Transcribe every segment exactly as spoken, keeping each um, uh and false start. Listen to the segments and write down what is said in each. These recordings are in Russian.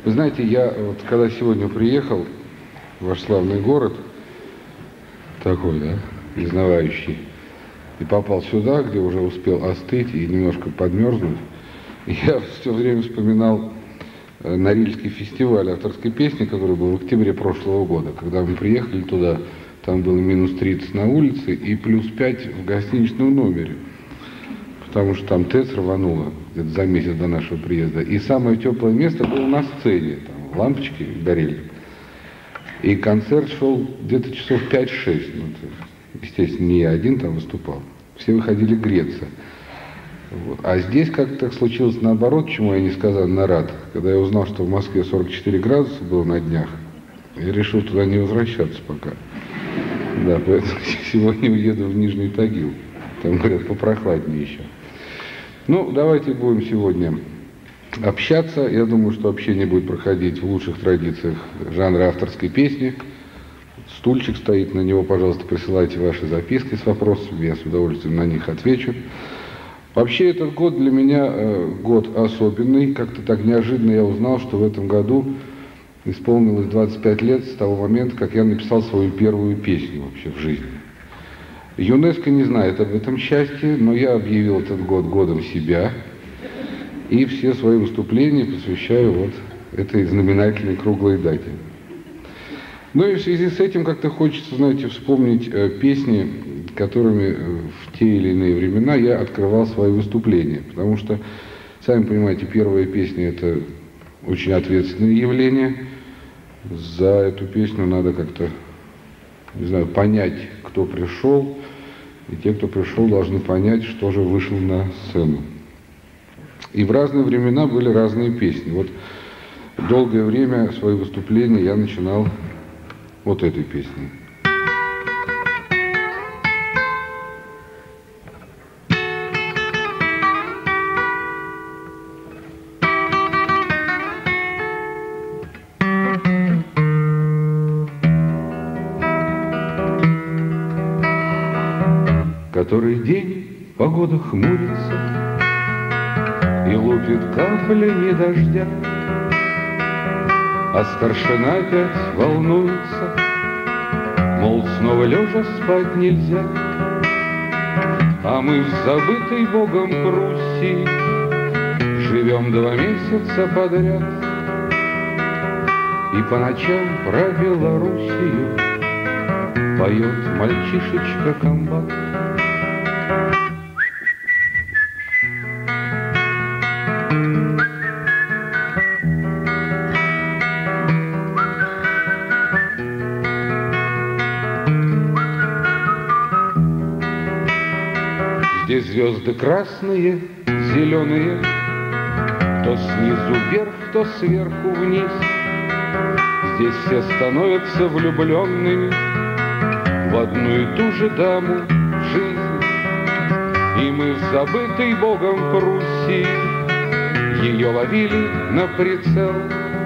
Вы знаете, я вот когда сегодня приехал в ваш славный город, такой, да, изнывающий, и попал сюда, где уже успел остыть и немножко подмерзнуть, я все время вспоминал Норильский фестиваль авторской песни, который был в октябре прошлого года. Когда мы приехали туда, там было минус тридцать на улице и плюс пять в гостиничном номере. Потому что там ТЭЦ рвануло где-то за месяц до нашего приезда. И самое теплое место было на сцене. Там лампочки горели. И концерт шел где-то часов пять-шесть. Ну, естественно, не я один там выступал. Все выходили греться. Вот. А здесь как-то так случилось наоборот, чему я несказанно рад. Когда я узнал, что в Москве сорок четыре градуса было на днях, я решил туда не возвращаться пока. Да, поэтому сегодня уеду в Нижний Тагил. Там, говорят, попрохладнее еще. Ну, давайте будем сегодня общаться. Я думаю, что общение будет проходить в лучших традициях жанра авторской песни. Стульчик стоит, на него, пожалуйста, присылайте ваши записки с вопросами, я с удовольствием на них отвечу. Вообще этот год для меня э, год особенный. Как-то так неожиданно я узнал, что в этом году исполнилось двадцать пять лет с того момента, как я написал свою первую песню вообще в жизни. ЮНЕСКО не знает об этом счастье, но я объявил этот год годом себя. И все свои выступления посвящаю вот этой знаменательной круглой дате. Ну и в связи с этим как-то хочется, знаете, вспомнить э, песни, которыми э, в те или иные времена я открывал свои выступления. Потому что, сами понимаете, первая песня – это очень ответственное явление. За эту песню надо как-то, не знаю, понять, кто пришел. И те, кто пришел, должны понять, что же вышел на сцену. И в разные времена были разные песни. Вот долгое время свои выступления я начинал вот этой песней. Который день погода хмурится и лупит каплями дождя, а старшина опять волнуется, мол, снова лежа спать нельзя. А мы в забытой Богом Пруссии живем два месяца подряд, и по ночам про Белоруссию поет мальчишечка комбат. Здесь звезды красные, зеленые, то снизу вверх, то сверху вниз. Здесь все становятся влюбленными в одну и ту же даму жизнь. И мы в забытой Богом Пруссии ее ловили на прицел.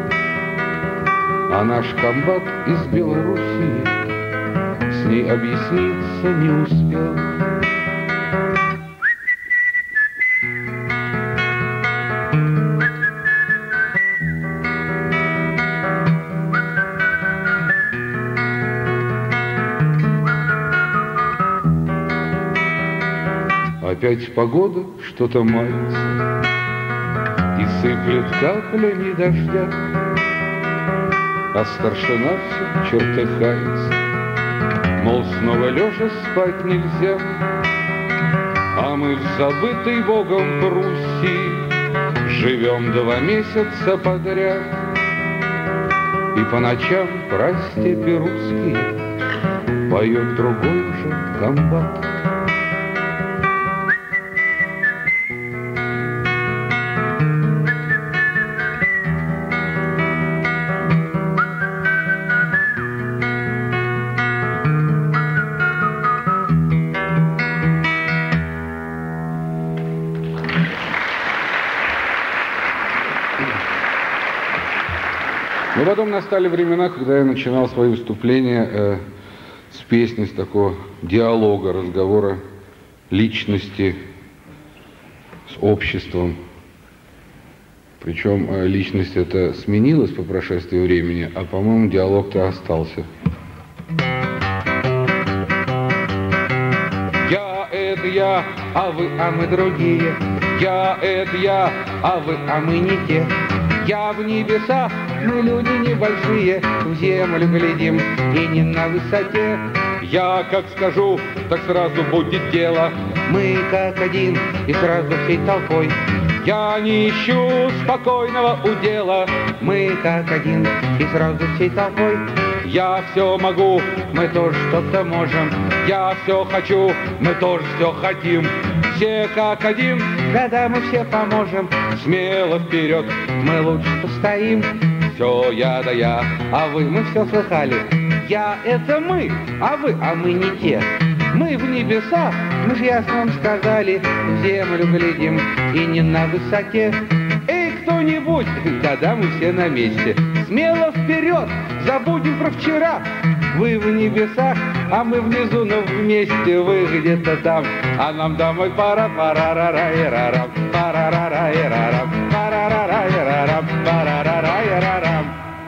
А наш комбат из Белоруссии с ней объясниться не успел. Опять погода что-то мается и сыплет каплями дождя, а старшина все чертыхается, мол, снова лежа спать нельзя. А мы в забытой Богом Пруссии живем два месяца подряд, и по ночам про степи русские поет другой же комбат. Но потом настали времена, когда я начинал свои выступления э, с песни, с такого диалога, разговора личности с обществом. Причем личность эта сменилась по прошествии времени, а, по-моему, диалог-то остался. Я — это я, а вы, а мы другие. Я — это я, а вы, а мы не те. Я в небесах, мы люди небольшие, в землю глядим и не на высоте. Я как скажу, так сразу будет дело. Мы как один и сразу всей толпой. Я не ищу спокойного удела. Мы как один и сразу всей толпой. Я все могу, мы тоже что-то можем. Я все хочу, мы тоже все хотим. Все как один, когда мы все поможем. Смело вперед, мы лучше постоим. Все я да я, а вы, мы все слыхали. Я — это мы, а вы, а мы не те. Мы в небесах, мы ж ясно вам сказали, в землю глядим и не на высоте. Эй, кто-нибудь, когда мы все на месте, смело вперед, забудем про вчера. Вы в небесах, а мы внизу, но вместе, вы где-то там. А нам домой пора, пара-ра-ра-ра-рам, пара-ра-ра-ра-рам, пара-ра-ра-ра-рам, пара-ра-ра-ра-рам.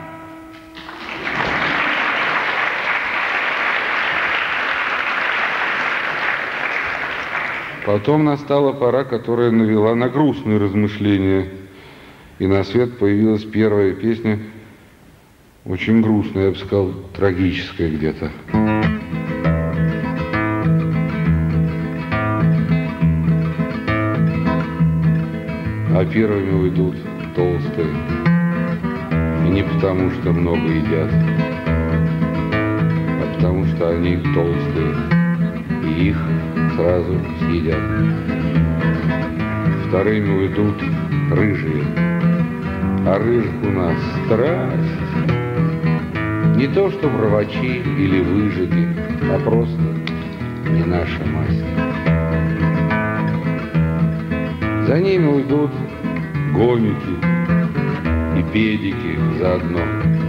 Потом настала пора, которая навела на грустные размышления. И на свет появилась первая песня, очень грустная, я бы сказал, трагическая где-то. А первыми уйдут толстые. И не потому, что много едят, а потому, что они толстые. И их сразу съедят. Вторыми уйдут рыжие. А рыжих у нас страсть. Не то, что врачи или выжиги, а просто не наша масть. За ними уйдут гомики и педики заодно.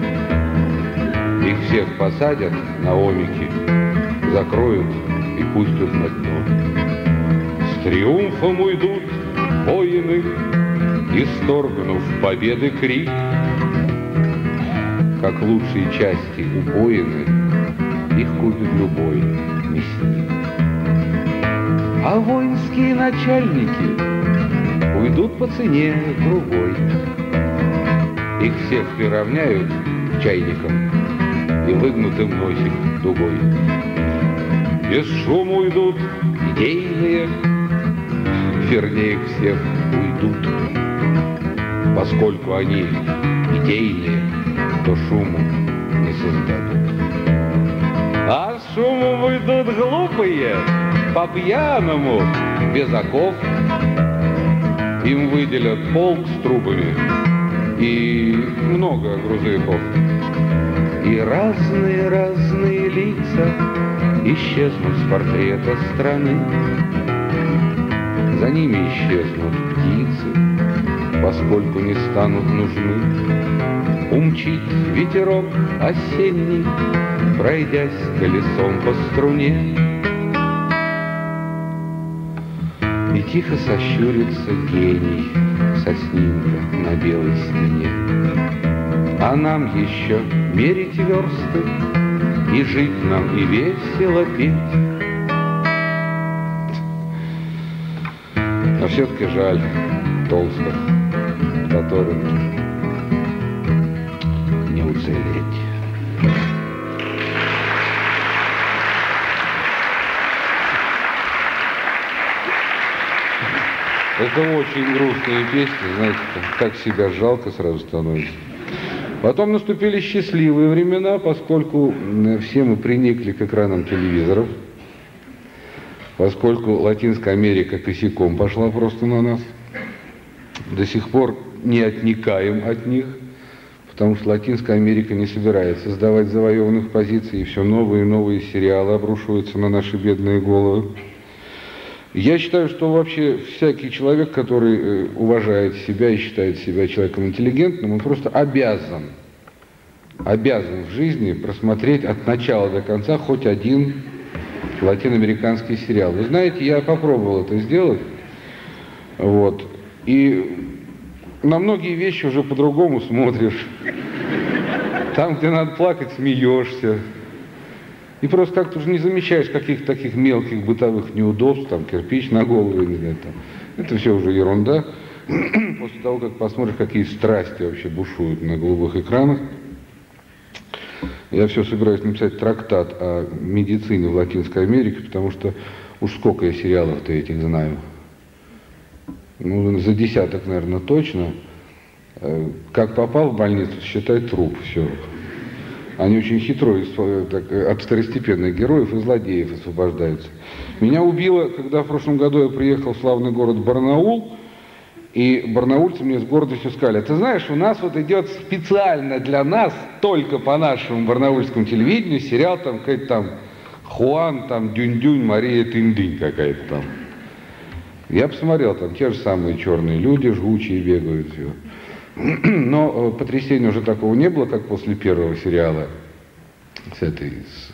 Их всех посадят на омики, закроют и пустят на дно. С триумфом уйдут воины, исторгнув победы крик. Как лучшие части убоины, их купит любой мясник. А воинские начальники уйдут по цене другой. Их всех приравняют к чайникам и выгнутым носик дугой. Без шума уйдут идейные, вернее, всех уйдут. Поскольку они идейные, то шуму не создадут. А с шумом уйдут глупые, по-пьяному, без оков. Им выделят полк с трубами и много грузовиков. И разные-разные лица исчезнут с портрета страны. За ними исчезнут птицы, поскольку не станут нужны. Умчит ветерок осенний, пройдясь колесом по струне. И тихо сощурится гений со снимка на белой стене. А нам еще мерить версты, и жить нам, и весело петь. Но все-таки жаль толстых, которым не уцелеть. Это очень грустные песни, знаете, так себя жалко сразу становится. Потом наступили счастливые времена, поскольку все мы приникли к экранам телевизоров, поскольку Латинская Америка косяком пошла просто на нас. До сих пор не отникаем от них, потому что Латинская Америка не собирается сдавать завоеванных позиций, и все новые и новые сериалы обрушиваются на наши бедные головы. Я считаю, что вообще всякий человек, который уважает себя и считает себя человеком интеллигентным, он просто обязан, обязан в жизни просмотреть от начала до конца хоть один латиноамериканский сериал. Вы знаете, я попробовал это сделать, вот, и на многие вещи уже по-другому смотришь. Там, где надо плакать, смеешься. И просто как-то уже не замечаешь каких-то таких мелких бытовых неудобств, там, кирпич на голову, не знаю, там. Это все уже ерунда. После того, как посмотришь, какие страсти вообще бушуют на голубых экранах. Я все собираюсь написать трактат о медицине в Латинской Америке, потому что уж сколько я сериалов-то этих знаю. Ну, за десяток, наверное, точно. Как попал в больницу, считай труп, все. Они очень хитро так, от второстепенных героев и злодеев освобождаются. Меня убило, когда в прошлом году я приехал в славный город Барнаул, и барнаульцы мне с гордостью сказали: ты знаешь, у нас вот идет специально для нас, только по нашему барнаульскому телевидению, сериал там какой-то там Хуан, там Дюнь-Дюнь, Мария Тынь-Дынь какая-то там. Я посмотрел, там те же самые черные люди, жгучие бегают, все. Но потрясения уже такого не было, как после первого сериала с этой, с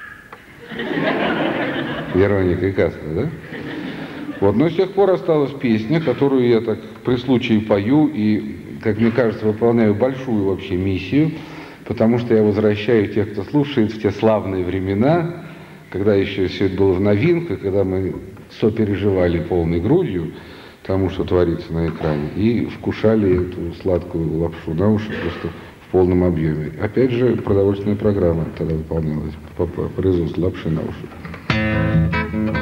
Вероникой Кастро, да? Вот, но с тех пор осталась песня, которую я так при случае пою и, как мне кажется, выполняю большую вообще миссию, потому что я возвращаю тех, кто слушает, в те славные времена, когда еще все это было в новинках, когда мы сопереживали полной грудью тому, что творится на экране, и вкушали эту сладкую лапшу на уши просто в полном объеме. Опять же, продовольственная программа тогда выполнялась по, по производству лапши на уши.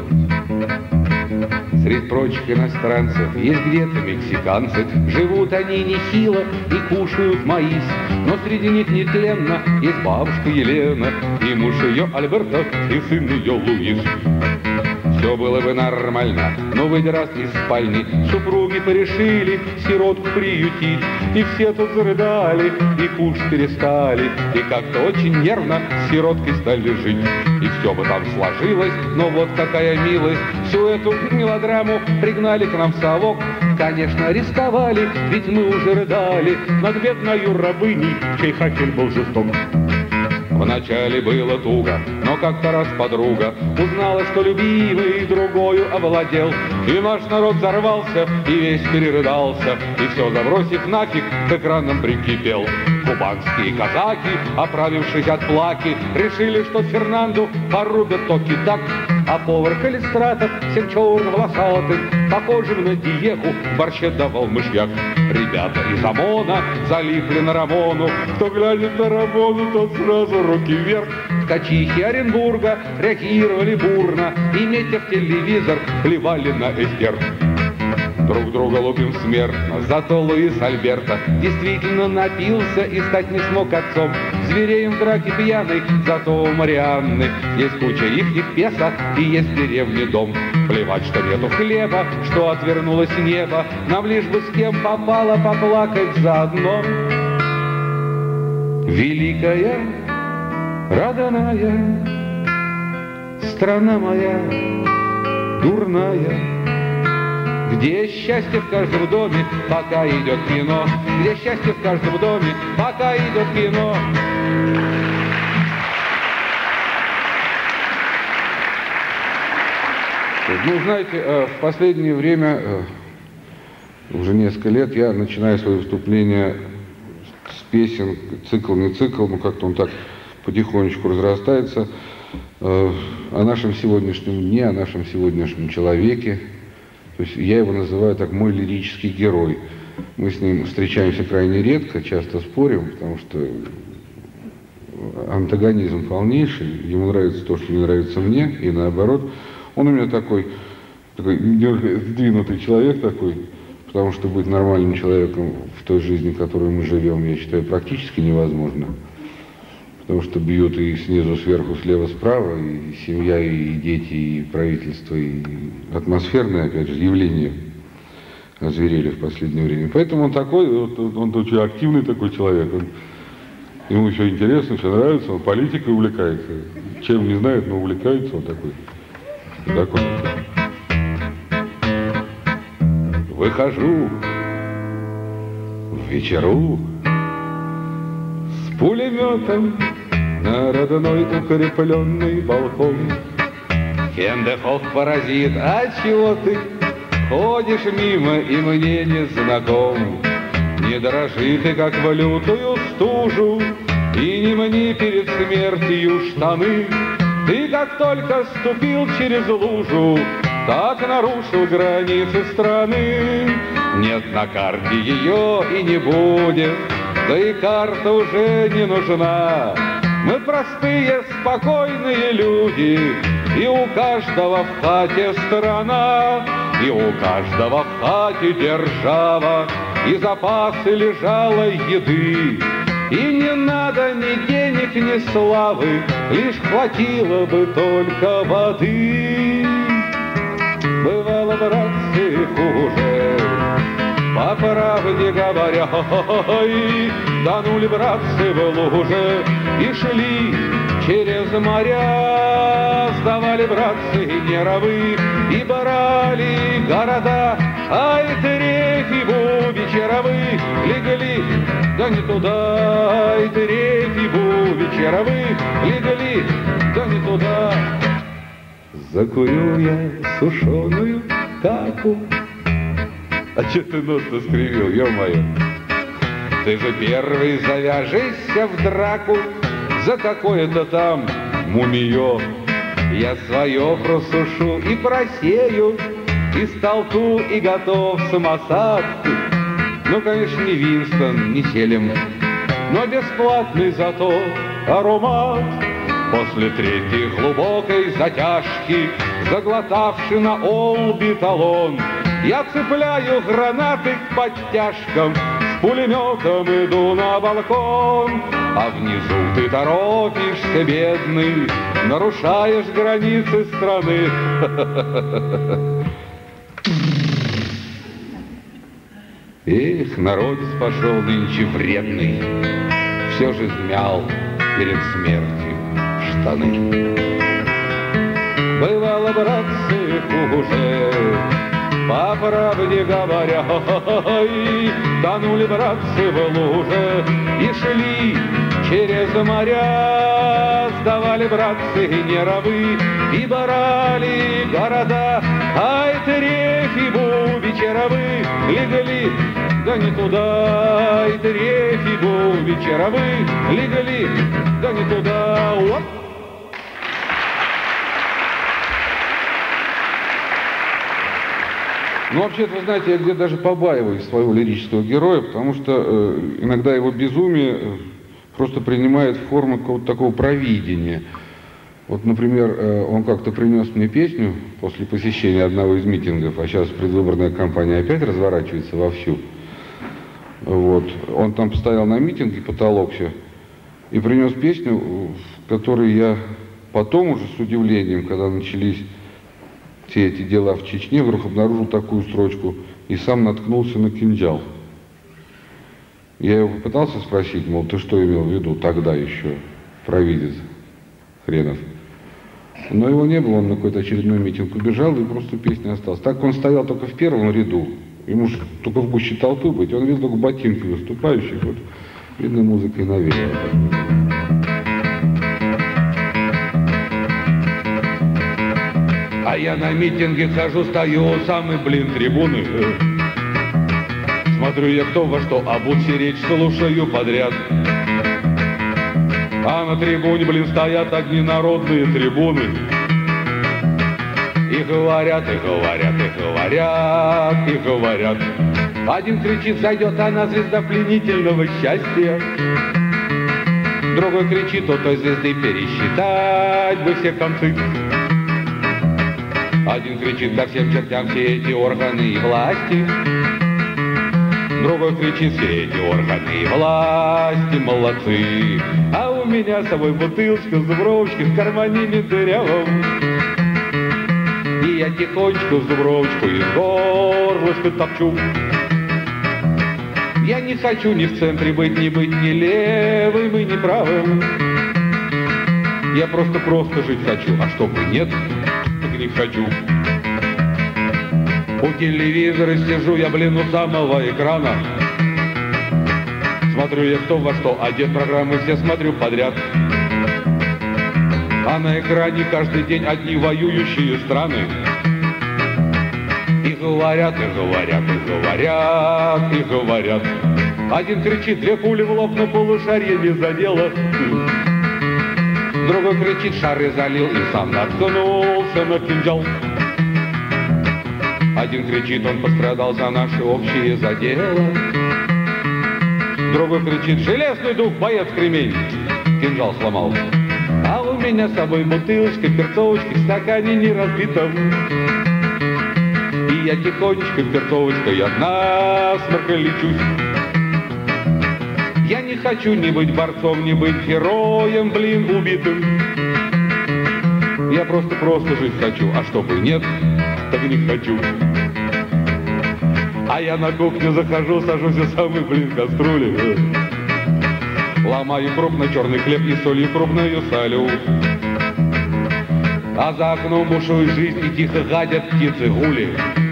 Среди прочих иностранцев есть где-то мексиканцы. Живут они нехило и кушают маис, но среди них нетленно есть бабушка Елена, и муж ее Альберто, и сын ее Луис. Все было бы нормально, но выйдя раз из спальни, супруги порешили сиротку приютить. И все тут зарыдали, и кушать перестали, и как-то очень нервно с сироткой стали жить. И все бы там сложилось, но вот какая милость. Всю эту мелодраму пригнали к нам в совок. Конечно, арестовали, ведь мы уже рыдали над бедною рабыней, чей хакель был жесток. Вначале было туго, но как-то раз подруга узнала, что любимый другою овладел. И наш народ взорвался, и весь перерыдался, и все забросив нафиг, к экранам прикипел. Кубанские казаки, оправившись от плаки, решили, что Фернанду порубят токи так. А повар Калистратов, всем черно-волосатым, похожим на Диеху, в борще давал мышьяк. Ребята из ОМОНа залипли на Рамону, кто глянет на Рамону, тот сразу руки вверх. Ткачихи Оренбурга реагировали бурно, и, метя в телевизор, плевали на эстер. Друг друга лупим смертно, зато Луис Альберто действительно напился и стать не смог отцом. Звереем в драке пьяный, зато у Марианны есть куча ихних песо и есть в деревне дом. Плевать, что нету хлеба, что отвернулось небо, нам лишь бы с кем попало поплакать заодно. Великая, родная, страна моя дурная, где счастье в каждом доме, пока идет кино, где счастье в каждом доме, пока идет кино. Ну, знаете, в последнее время, уже несколько лет, я начинаю свои выступления с песен, цикл не цикл, но как-то он так потихонечку разрастается, о нашем сегодняшнем дне, о нашем сегодняшнем человеке. То есть я его называю так мой лирический герой. Мы с ним встречаемся крайне редко, часто спорим, потому что антагонизм полнейший. Ему нравится то, что не нравится мне, и наоборот. Он у меня такой, такой сдвинутый человек такой, потому что быть нормальным человеком в той жизни, в которой мы живем, я считаю, практически невозможно. Потому что бьют и снизу, сверху, слева, справа, и семья, и дети, и правительство, и атмосферное, опять же, явление озверели в последнее время. Поэтому он такой, вот, он очень активный такой человек, он, ему все интересно, все нравится, он политикой увлекается. Чем не знает, но увлекается, он такой. такой. Выхожу в вечеру с пулеметом на родной укрепленный балкон. Хендехов паразит, а чего ты ходишь мимо и мне не знаком? Не дрожи ты, как в лютую стужу, и не мни перед смертью штаны. Ты, как только ступил через лужу, так нарушил границы страны. Нет на карте ее и не будет, да и карта уже не нужна. Мы простые, спокойные люди, и у каждого в хате страна, и у каждого в хате держава, и запасы лежалой еды. И не надо ни денег, ни славы, лишь хватило бы только воды. Бывало, братцы, хуже, по правде говоря, тонули, братцы, в луже и шли через моря. Сдавали, братцы, нервы и брали города, а и трефи вечеровы легли, да не туда, и трефи вечеровы легли, да не туда. Закурю я сушеную таку. А че ты нос-то скривил, ё-моё? Ты же первый завяжешься в драку за какое-то там мумиё. Я свое просушу и просею, и столку, и готов самосад. Ну, конечно, не Винстон, не Селем, но бесплатный зато аромат. После третьей глубокой затяжки, заглотавши на олби талон, я цепляю гранаты к подтяжкам, с пулеметом иду на балкон. А внизу ты торопишься, бедный, нарушаешь границы страны. Эх, народец пошел нынче вредный, все же змял перед смертью штаны. Бывало, братцы, хуже, по правде говоря, тонули, братцы, в луже и шли через моря. Сдавали, братцы, нервы и брали города, ай, трефи вечеровы легли, да не туда, и трефи вечеровы легли, да не туда. Оп! Ну, вообще-то, вы знаете, я где-то даже побаиваюсь своего лирического героя, потому что э, иногда его безумие э, просто принимает форму какого-то такого провидения. Вот, например, э, он как-то принес мне песню после посещения одного из митингов, а сейчас предвыборная кампания опять разворачивается вовсю. Вот. Он там постоял на митинге, потолокся, и принес песню, в которой я потом уже с удивлением, когда начались все эти дела в Чечне, вдруг обнаружил такую строчку и сам наткнулся на кинжал. Я его попытался спросить, мол, ты что имел в виду тогда еще, провидец хренов. Но его не было, он на какой-то очередной митинг убежал, и просто песня осталась. Так он стоял только в первом ряду, ему же только в гуще толпы быть, он видел только ботинки выступающих, вот, видно, музыкой навеяло. А я на митинге хожу, стою у самой, блин, трибуны. Смотрю я кто во что, а будь речь слушаю подряд. А на трибуне, блин, стоят одни народные трибуны. И говорят, и говорят, и говорят, и говорят. Один кричит, зайдет она, звезда пленительного счастья. Другой кричит, у той звезды пересчитать бы все концы. Один кричит, да всем чертям все эти органы и власти. Другой кричит, все эти органы и власти молодцы. А у меня с собой бутылочка с дубровочкой в кармане не дырявом. И я тихонечко с дубровочкой из горлышка топчу. Я не хочу ни в центре быть, ни быть ни левым и ни правым. Я просто-просто жить хочу, а чтобы нет, так не хочу. У телевизора сижу я, блин, у самого экрана. Смотрю я кто во что одет, программы все смотрю подряд. А на экране каждый день одни воюющие страны. И говорят, и говорят, и говорят, и говорят. Один кричит, две пули в лоб, но полушарье не задело. Другой кричит, шары залил и сам наткнулся на кинжал. Один кричит, он пострадал за наши общие задела. Другой кричит, железный дух, боец кремень, кинжал сломал. А у меня с собой бутылочка, перцовочка, в стакане не разбитом. И я тихонечко перцовочкой от насморка лечусь. Я не хочу ни быть борцом, ни быть героем, блин, убитым. Я просто-просто жить хочу, а чтобы нет, так не хочу. А я на кухню захожу, сажусь и самый, блин, кастрюли. Ломаю крупно черный хлеб и солью крупную солю. А за окном бушует жизнь и тихо гадят птицы гули.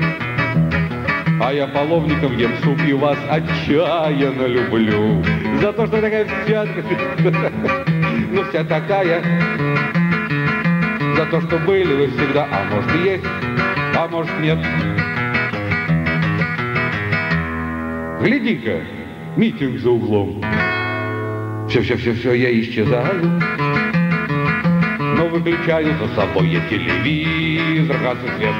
А я половником ем суп и вас отчаянно люблю. За то, что такая вся, ну вся такая. За то, что были вы всегда, а может и есть, а может нет. Гляди-ка, митинг за углом. Все-все-все-все, я исчезаю. Но выключаю за собой я телевизор, газ и свет.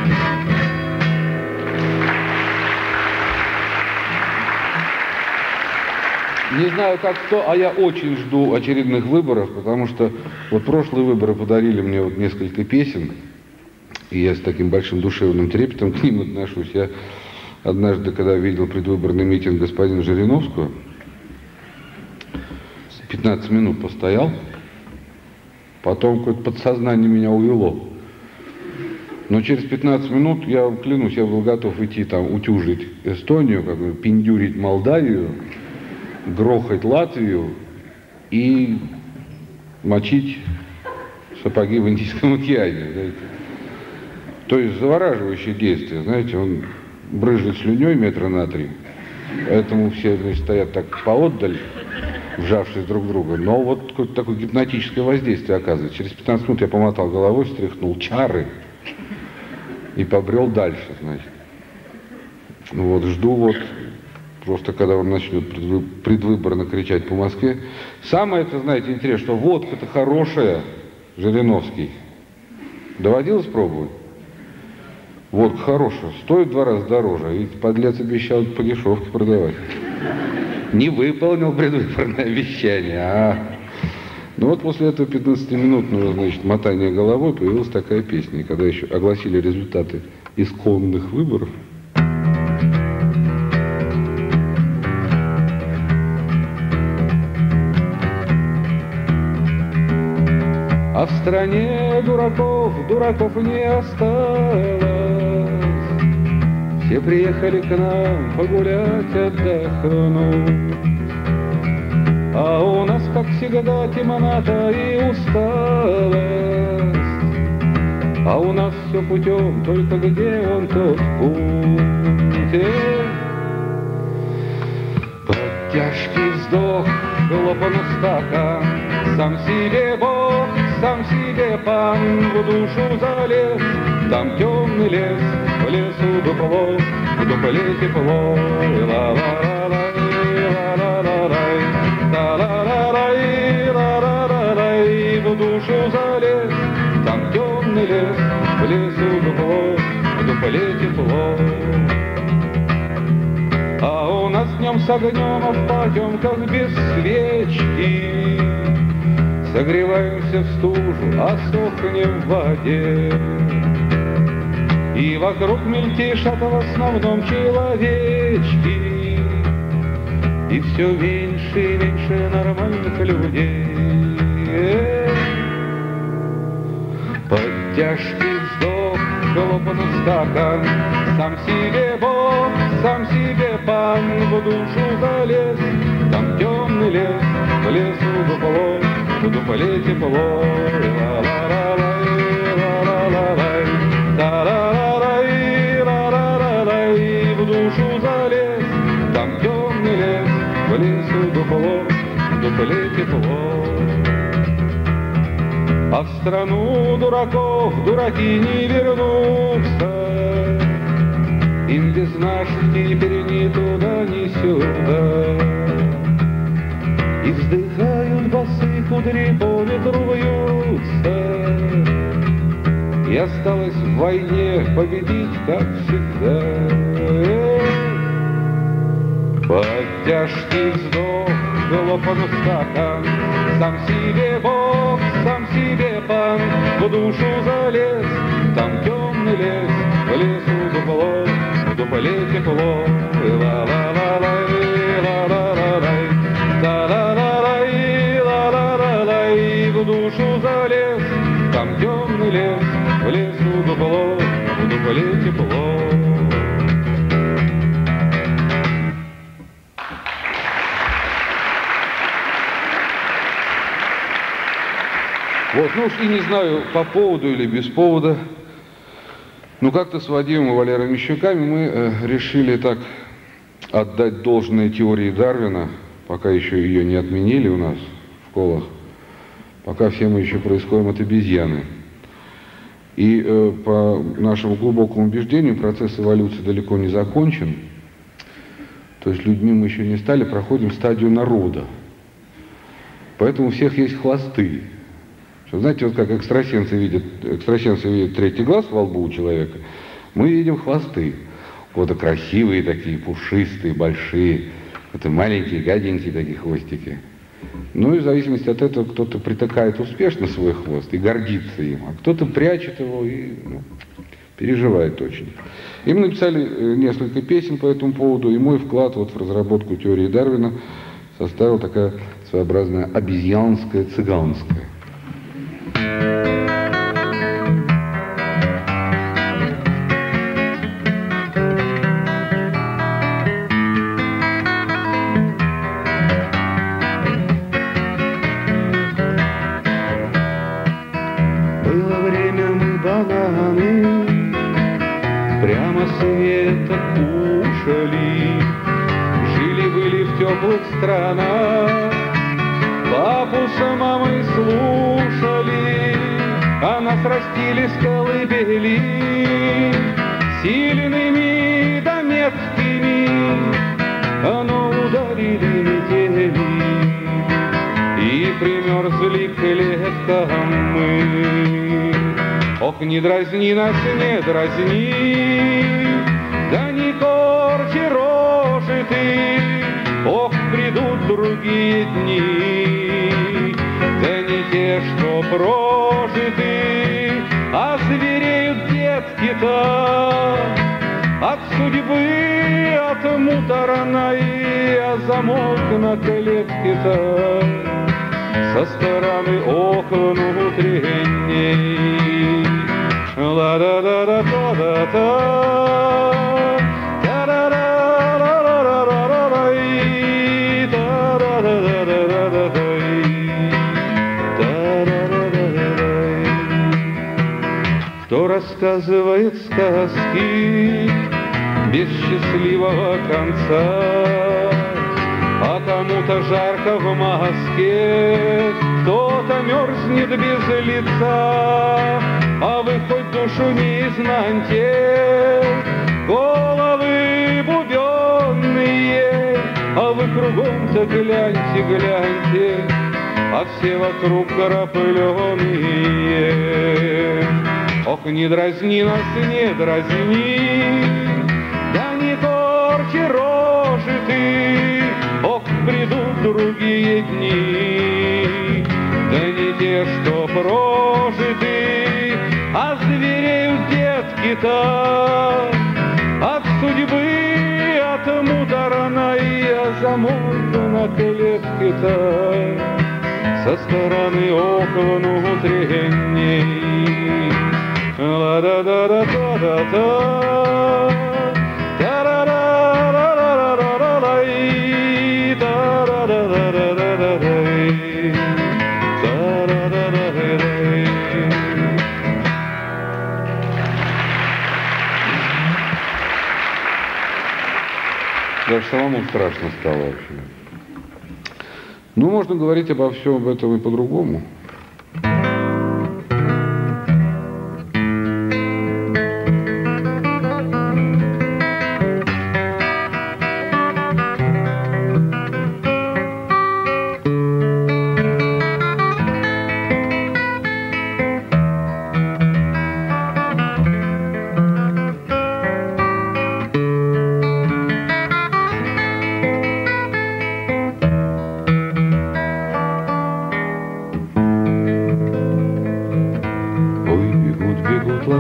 Не знаю, как кто, а я очень жду очередных выборов, потому что вот прошлые выборы подарили мне вот несколько песен, и я с таким большим душевным трепетом к ним отношусь. Я однажды, когда видел предвыборный митинг господина Жириновского, пятнадцать минут постоял, потом какое-то подсознание меня увело. Но через пятнадцать минут, я клянусь, я был готов идти там утюжить Эстонию, как бы пиндюрить Молдавию, грохать Латвию и мочить сапоги в Индийском океане. Знаете. То есть завораживающее действие, знаете, он брызжет слюней метра на три, поэтому все, значит, стоят так поотдаль, вжавшись друг в друга, но вот какое-то такое гипнотическое воздействие оказывается. Через пятнадцать минут я помотал головой, встряхнул чары и побрел дальше, значит. Вот, жду вот, просто когда он начнет предвыборно кричать по Москве. Самое это, знаете, интересно, что водка-то хорошая, Жириновский. Доводилось пробовать? Водка хорошая, стоит в два раза дороже, и подлец обещал по дешевке продавать. Не выполнил предвыборное обещание, а... Ну вот после этого пятнадцатиминутного, значит, мотания головой появилась такая песня. И когда еще огласили результаты исконных выборов, а в стране дураков, дураков не осталось. Все приехали к нам погулять, отдохнуть. А у нас, как всегда, темнота и усталость. А у нас все путем, только где он тот путь? Под тяжкий вздох, хлопанул стакан, сам себе Бог, сам себе пан в душу залез. Там темный лес, в лесу дупло, в дупле тепло. В душу залез, там темный лес, в лесу дупло, в дупле тепло. А у нас днем с огнем, а в потемках без свечки. Согреваемся в стужу, а сохнем в воде. И вокруг мельтешат в основном человечки. И все меньше и меньше нормальных людей. Под тяжкий вздох, хлопанул стакан, сам себе Бог, сам себе пан в душу залез. Там темный лес, в лесу дупло, в дупле тепло. В душу залез, там темный лес, в лесу дупло, в дупле тепло. А в страну дураков дураки не вернутся. им без наш теперь ни туда, ни сюда. И вздыхают босые кудри, по ветру вьются. И осталось в войне победить, как всегда. Под тяжкий вздох глопан стакан, сам себе Бог, сам себе пан, в душу залез, там темный лес, в лесу дупло, в дупле тепло. Ла-ла-ла-лай, ла-ла-ла-лай, ла-ла-ла-лай, ла-ла-ла-лай, в душу залез, там темный лес, в лесу дупло, в дупле тепло. Вот, ну уж и не знаю, по поводу или без повода, но как-то с Вадимом и Валерой Мещуками мы э, решили так отдать должное теории Дарвина, пока еще ее не отменили у нас в школах, пока все мы еще происходим от обезьяны. И э, по нашему глубокому убеждению процесс эволюции далеко не закончен, то есть людьми мы еще не стали, проходим стадию народа. Поэтому у всех есть хвосты. Что, знаете, вот как экстрасенсы видят, экстрасенсы видят третий глаз во лбу у человека, мы видим хвосты. Вот красивые такие, пушистые, большие, это маленькие, гаденькие такие хвостики. Ну и в зависимости от этого кто-то притыкает успешно свой хвост и гордится им, а кто-то прячет его и ну, переживает очень. И мы написали несколько песен по этому поводу, и мой вклад вот в разработку теории Дарвина составил такая своеобразная обезьянская, цыганская. Было время, мы бананы прямо с света кушали, жили-были в теплых странах, папу с мамой слушали, а нас растили с колыбели, сильными да меткими, но ударили метели, и примерзли к клеткам мы. Ох, не дразни нас, не дразни, да не корчи рожи ты, ох, придут другие дни, да не те, что прожиты, а звереют детки-то от судьбы, от муторной, а замок на клетке-то со стороны окон внутренней. Ла-да-да-да-да-да-да, та-да-да-да-да-да-да-да-дай, та-да-да-да-да-да-дай, та-да-да-да-да-дай. Кто рассказывает сказки без счастливого конца, а кому-то жарко в маске, кто-то мерзнет без лица, а вы хоть душу не изнаньте, головы бубенные, а вы кругом-то гляньте, гляньте, а все вокруг крапленые. Ох, не дразни нас, не дразни, да не корчи рожи ты, ох, придут другие дни, да не те, что прожиты, а звереют детки-то от судьбы, от муторной, а замок на клетке-то со стороны окон внутренней. Ла-да-да-да-да-да-да, та-да-да-да-да-да-да-дай, та-да-да-да-да-да-дай, та-да-да-да-да-дай. Даже самому страшно стало вообще. Ну, можно говорить обо всем об этом и по-другому.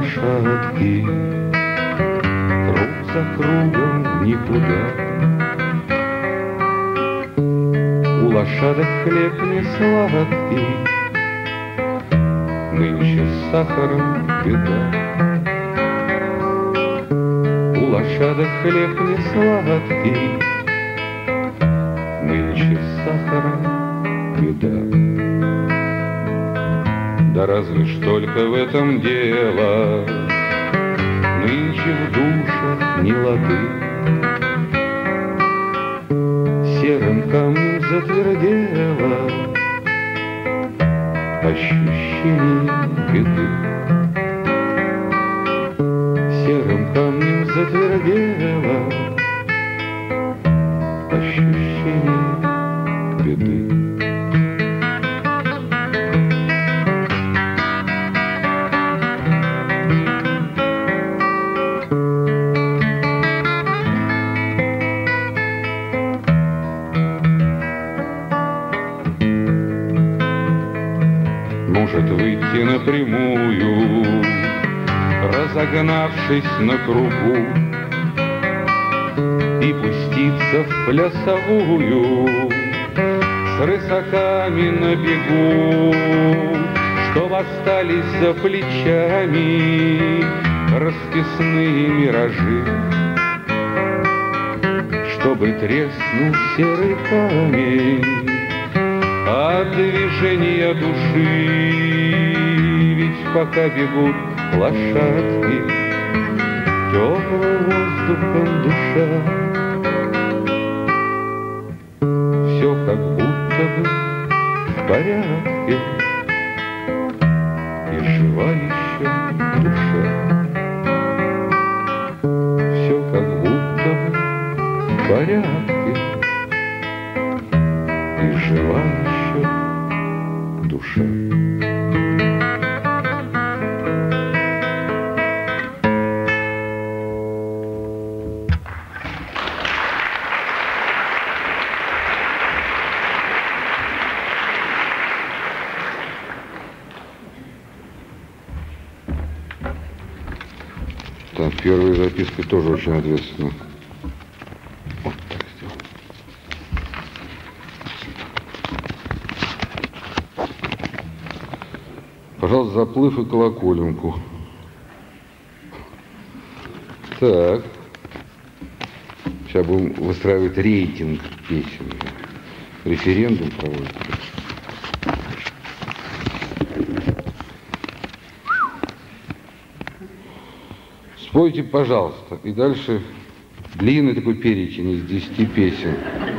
лошадки, круг за кругом никуда. У лошадок хлеб не сладкий, нынче с сахаром беда. У лошадок хлеб не сладкий, нынче с сахаром беда. Да разве ж только в этом дело, нынче в душах не лады. Серым камнем затвердело ощущение беды. Серым камнем затвердело ощущение беды. Может выйти напрямую, разогнавшись на кругу, и пуститься в плясовую с рысаками на бегу, чтоб остались за плечами расписные миражи, чтобы треснул серый камень от движения души. Ведь пока бегут лошадки, теплым воздухом дыша, все как будто бы в порядке, и жива еще душа. Все как будто бы в порядке, и жива еще душа. Так, первая записка тоже очень ответственна. Вот так сделаем. Пожалуйста, заплыв и колоколенку. Так. Сейчас будем выстраивать рейтинг песен. Референдум проводить. Спойте, пожалуйста. И дальше длинный такой перечень из десяти песен.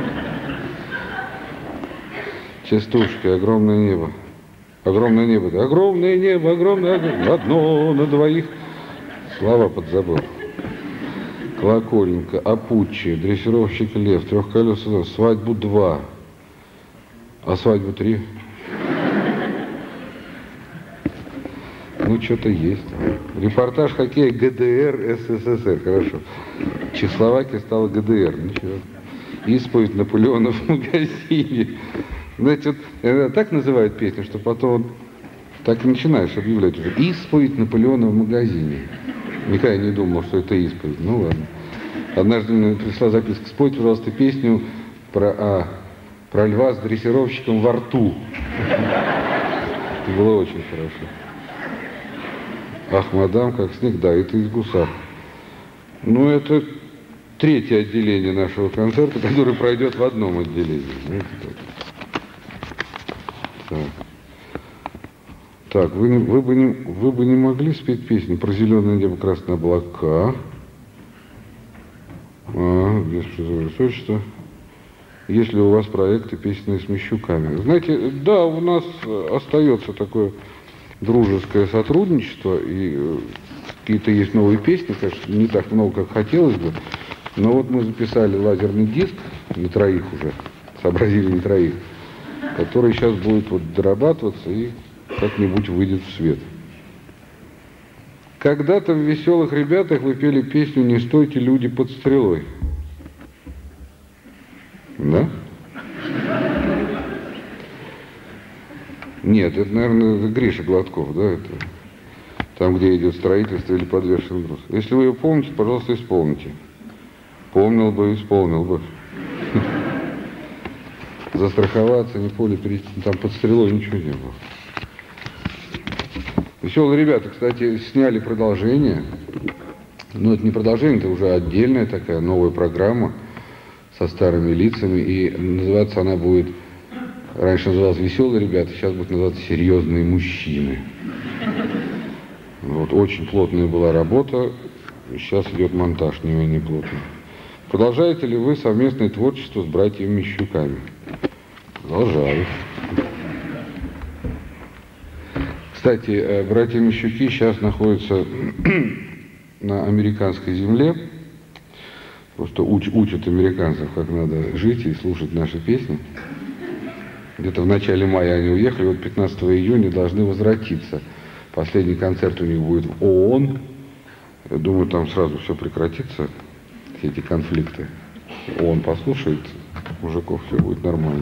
Частушки, огромное небо. Огромное небо, да, огромное небо, огромное, огромное, одно на двоих. Слова подзабыл. Колоколенка, Апуччи, дрессировщик лев, трехколесный, свадьбу два. А свадьбу три? Ну, что-то есть. Репортаж хоккея ГДР СССР. Хорошо. Чехословакия стала ГДР. Ничего. Исповедь Наполеона в магазине. Знаете, вот так называют песню, что потом так и начинаешь объявлять уже. Исповедь Наполеона в магазине. Никогда не думал, что это исповедь. Ну ладно. Однажды мне пришла записка: спойте, пожалуйста, песню про, а, про льва с дрессировщиком во рту. Это было очень хорошо. Ах, мадам, как снег, да, это из Гусар. Ну, это третье отделение нашего концерта, который пройдет в одном отделении. Так, так вы, вы, бы не, вы бы не могли спеть песню про зеленое небо, красные облака? А, без высочества. Есть ли у вас проекты песенные с Мещуками? Знаете, да, у нас остается такое дружеское сотрудничество, и какие-то есть новые песни, конечно, не так много, как хотелось бы, но вот мы записали лазерный диск на троих уже, сообразили на троих, который сейчас будет вот дорабатываться и как-нибудь выйдет в свет. Когда-то в «Веселых ребятах» вы пели песню «Не стойте, люди, под стрелой». Да? Нет, это, наверное, Гриша Гладков, да? Это... там, где идет строительство или подвешен груз. Если вы ее помните, пожалуйста, исполните. Помнил бы, исполнил бы. Застраховаться, не поле перейти, там под стрелой ничего не было. Веселые ребята, кстати, сняли продолжение. Но это не продолжение, это уже отдельная такая новая программа со старыми лицами. И называться она будет, раньше называлась «Веселые ребята», сейчас будет называться «Серьезные мужчины». Вот, очень плотная была работа, сейчас идет монтаж, не менее плотный. Продолжаете ли вы совместное творчество с братьями Мищуками? Продолжаю. Кстати, братья Мищуки сейчас находятся на американской земле, просто уч, учат американцев, как надо жить и слушать наши песни. Где-то в начале мая они уехали, вот пятнадцатого июня должны возвратиться. Последний концерт у них будет в ООН. Я думаю, там сразу все прекратится, все эти конфликты. ООН послушает мужиков, все будет нормально.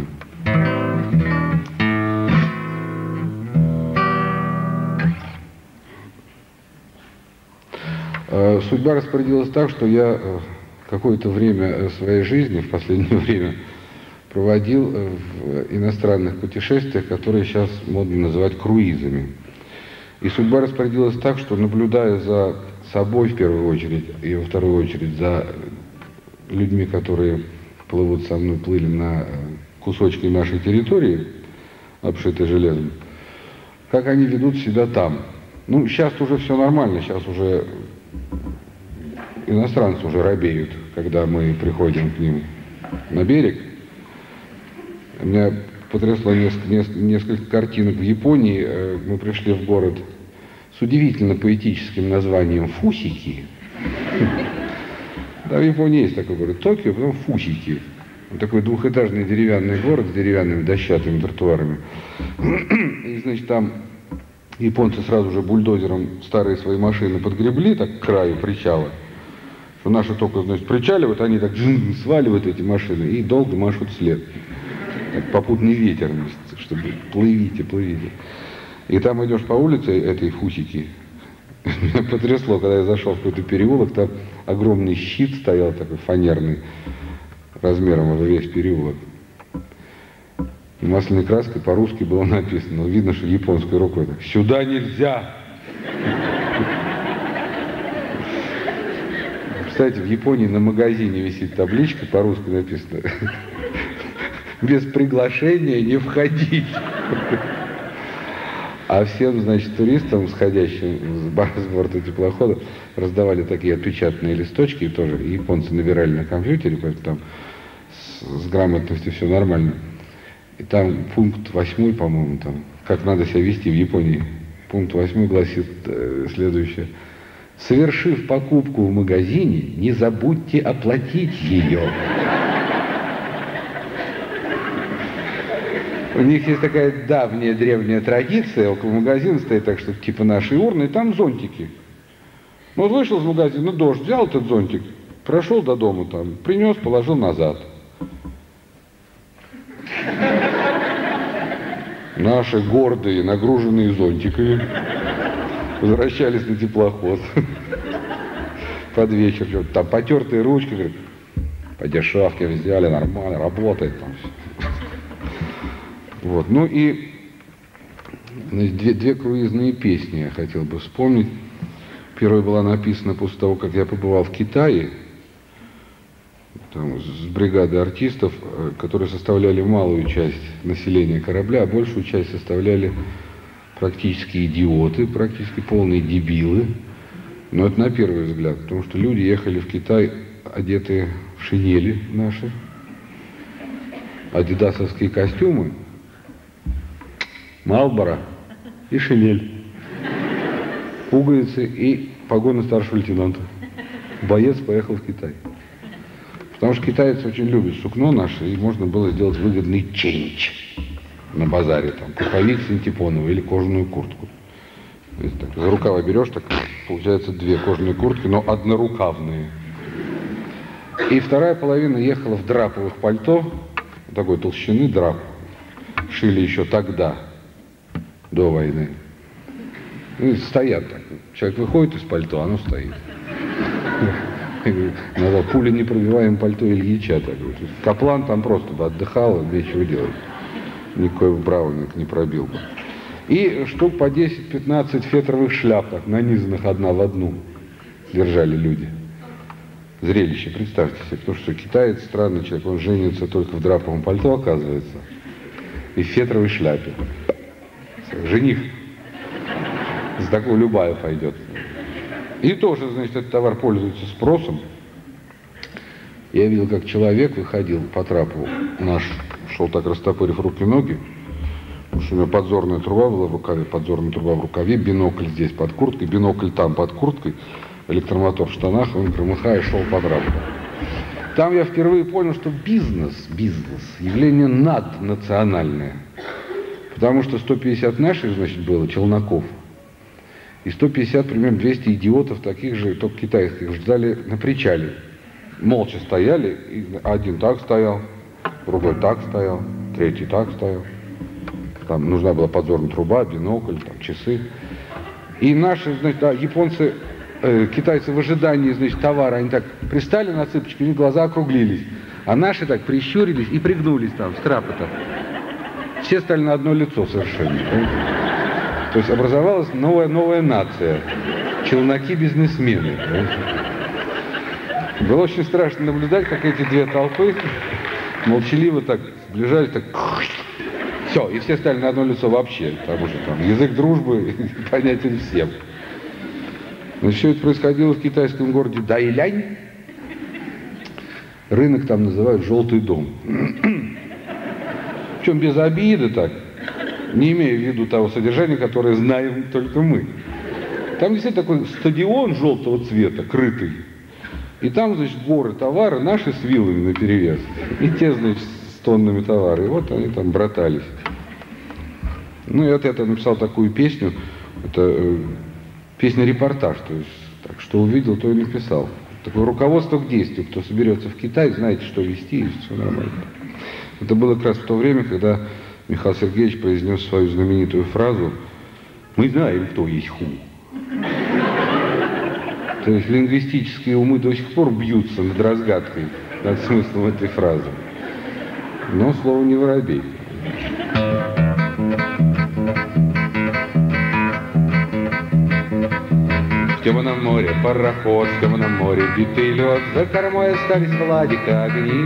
Судьба распорядилась так, что я какое-то время своей жизни, в последнее время, проводил в иностранных путешествиях, которые сейчас модно называть круизами. И судьба распорядилась так, что, наблюдая за собой в первую очередь, и во вторую очередь за людьми, которые плывут со мной, плыли на кусочки нашей территории, обшитой железом, как они ведут себя там. Ну, сейчас уже все нормально, сейчас уже иностранцы уже робеют, когда мы приходим к ним на берег. Меня потрясло несколько, несколько, несколько картинок в Японии. Мы пришли в город с удивительно поэтическим названием Фусики. Да, в Японии есть такой город Токио, потом Фусики. Такой двухэтажный деревянный город с деревянными дощатыми тротуарами. И, значит, там японцы сразу же бульдозером старые свои машины подгребли так к краю причала. Что наши только, значит, причаливают, они так сваливают эти машины и долго машут вслед. Так, попутный ветер, чтобы плывите, плывите. И там идешь по улице этой Фусики. Меня потрясло, когда я зашел в какой-то переулок, там огромный щит стоял такой фанерный, размером в весь переулок. И масляной краской по-русски было написано, но видно, что японской рукой так: «Сюда нельзя!» Кстати, в Японии на магазине висит табличка, по-русски написано: «Без приглашения не входить». А всем, значит, туристам, сходящим с борта теплохода, раздавали такие отпечатанные листочки, и тоже японцы набирали на компьютере, поэтому там с, с грамотностью все нормально. И там пункт восьмой, по-моему, там, как надо себя вести в Японии. Пункт восьмой гласит э, следующее: совершив покупку в магазине, не забудьте оплатить ее. У них есть такая давняя древняя традиция, около магазина стоит так, что типа наши урны, и там зонтики. Ну вот вышел из магазина, дождь, взял этот зонтик, прошел до дома там, принес, положил назад. Наши гордые, нагруженные зонтиками, возвращались на теплоход. Под вечер, там потертые ручки, говорят, по дешевке взяли, нормально, работает там все. Вот. Ну и значит, две, две круизные песни я хотел бы вспомнить. Первая была написана после того, как я побывал в Китае, там, с бригадой артистов, которые составляли малую часть населения корабля, а большую часть составляли практически идиоты, практически полные дебилы. Но это на первый взгляд, потому что люди ехали в Китай, одетые в шинели наши, адидасовские костюмы, Малборо и шинель, пуговицы и погоны старшего лейтенанта. Боец поехал в Китай. Потому что китайцы очень любят сукно наше, и можно было сделать выгодный ченч на базаре, там, пуховик синтепоновый или кожаную куртку. Так, за рукава берешь, так получается две кожаные куртки, но однорукавные. И вторая половина ехала в драповых пальто, такой толщины драп, шили еще тогда, до войны. Ну, стоят так. Человек выходит из пальто, оно стоит. Надо пуля непробиваемое пальто Ильича. Так. Каплан там просто бы отдыхал, нечего делать. Никакой бравник не пробил бы. И штук по десять-пятнадцать фетровых шляп, так, нанизанных одна в одну, держали люди. Зрелище, представьте себе, потому что китаец странный человек, он женится только в драповом пальто, оказывается, и в фетровой шляпе. Жених. За такого любая пойдет. И тоже, значит, этот товар пользуется спросом. Я видел, как человек выходил по трапу наш, шел так, растопырив руки-ноги, потому что у него подзорная труба была в рукаве, подзорная труба в рукаве, бинокль здесь под курткой, бинокль там под курткой, электромотор в штанах, он, громыхая, шел по трапу. Там я впервые понял, что бизнес, бизнес, явление наднациональное. Потому что сто пятьдесят наших, значит, было, челноков, и сто пятьдесят, примерно двести идиотов, таких же, только китайских, ждали на причале. Молча стояли, и один так стоял, другой так стоял, третий так стоял. Там нужна была подзорная труба, бинокль, там, часы. И наши, значит, да, японцы, э, китайцы в ожидании, значит, товара, они так пристали на цыпочки, у них глаза округлились. А наши так прищурились и пригнулись там, с трапа-то. Все стали на одно лицо совершенно. Понимаете? То есть образовалась новая, новая нация. Челноки-бизнесмены. Понимаете? Было очень страшно наблюдать, как эти две толпы молчаливо так сближались, так... Все, и все стали на одно лицо вообще, потому что там язык дружбы понятен всем. Но все это происходило в китайском городе Дайлянь. Рынок там называют «Желтый дом». Причем без обиды так, не имея в виду того содержания, которое знаем только мы. Там действительно такой стадион желтого цвета, крытый. И там, значит, горы товара, наши с вилами наперевес. И те, значит, с тоннами товара. И вот они там братались. Ну и вот я написал такую песню. Это э, песня-репортаж. То есть, так, что увидел, то и написал. Такое руководство к действию. Кто соберется в Китай, знаете, что вести, и все нормально. Это было как раз в то время, когда Михаил Сергеевич произнес свою знаменитую фразу «Мы знаем, кто есть ху». То есть лингвистические умы до сих пор бьются над разгадкой, над смыслом этой фразы. Но слово не воробей. В темном море пароход, в темном море битый лед, за кормой остались Владика огни.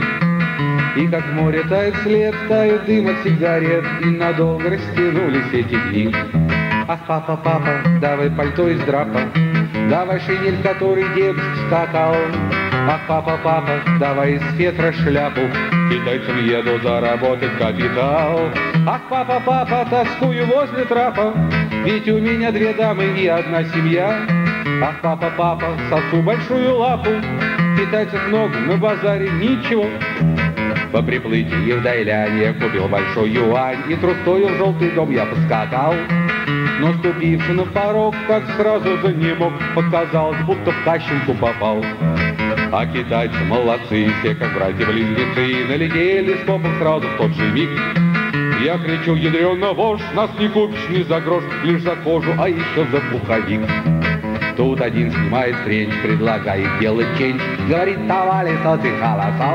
И как в море тает след, тает дым от сигарет, и надолго растянулись эти дни. Ах, папа, папа, давай пальто из драпа, давай шинель, в которой дедушка скакал. Ах, папа, папа, давай из фетра шляпу, китайцам еду заработать капитал. Ах, папа, папа, тоскую возле трапа, ведь у меня две дамы и одна семья. Ах, папа, папа, сосу большую лапу, китайцев много, на базаре ничего. По приплытии в Дайляне я купил большой юань, и трустою в желтый дом я поскакал. Но ступивши на порог, так сразу за не мог, показалось, будто в кащенку попал. А китайцы молодцы, все как братья-близнецы, налетели с попом сразу в тот же миг. Я кричу: ядрёна вошь, нас не купишь ни за грош, лишь за кожу, а еще за пуховик. Тут один снимает френч, предлагает делать ченч, говорит: товарищ, что ты холосал.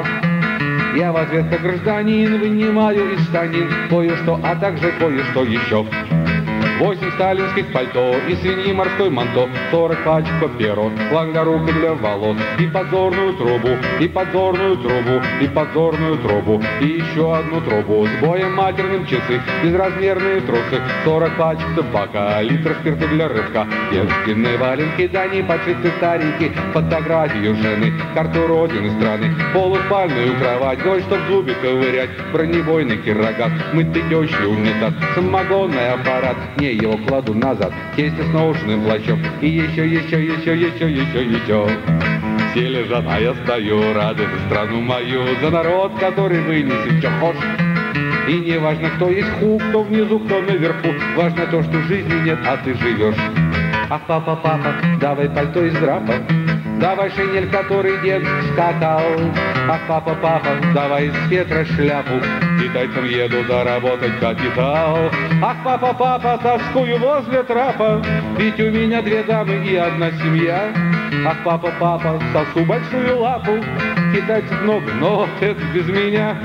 Я в ответ как гражданин вынимаю из штанин кое-что, а также кое-что еще. Восемь сталинских пальто и свиньи морской манто, сорок пачек папирос, флаг для рук и для волос, и подзорную трубу, и подзорную трубу, и подзорную трубу, и еще одну трубу, с боем матерным часы, безразмерные трусы, сорок пачек табака, литр спирта для рыбка, девственные валенки, да не подшиты старики, фотографию жены, карту родины страны, полуспальную кровать, гвоздь, чтоб зубы ковырять, бронебойный кирогаз, мытый тещий унитаз, самогонный аппарат, не его кладу назад, тесте с наушным плащом, и еще, еще, еще, еще, еще, еще. Все лежат, а я стою, рады за страну мою, за народ, который вынесет, что хочешь. И не важно, кто есть ху, кто внизу, кто наверху, важно то, что жизни нет, а ты живешь. Ах, папа, папа, давай пальто из драпа, давай шинель, который дед скатал. Ах, папа, папа, давай из фетра шляпу, китайцам еду заработать капитал. Ах, папа, папа, тоскую возле трапа, ведь у меня две дамы и одна семья. Ах, папа, папа, сосу большую лапу, китайцев много, но вот это без меня.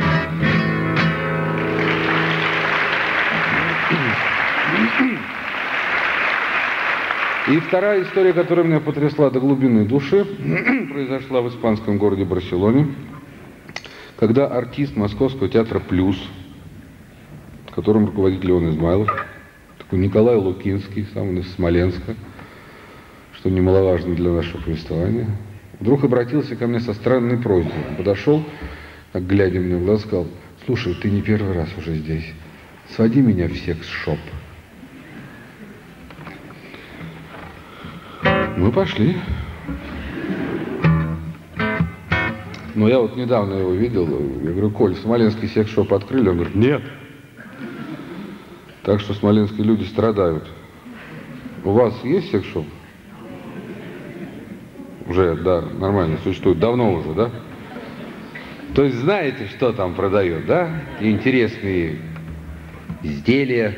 И вторая история, которая меня потрясла до глубины души, произошла в испанском городе Барселоне, когда артист Московского театра «Плюс», которым руководит Леон Измайлов, такой Николай Лукинский, сам он из Смоленска, что немаловажно для нашего повествования, вдруг обратился ко мне со странной просьбой. Он подошел, так глядя мне в глаза, сказал: слушай, ты не первый раз уже здесь, своди меня в секс-шоп. Мы пошли. Но я вот недавно его видел, я говорю: Коль, смоленский секс-шоп открыли? Он говорит: нет. Так что смоленские люди страдают. У вас есть секс-шоп? Уже, да, нормально существует. Давно уже, да? То есть знаете, что там продают, да? Интересные изделия.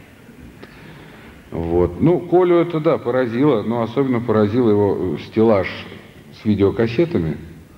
Вот. Ну, Колю это, да, поразило, но особенно поразил его стеллаж с видеокассетами.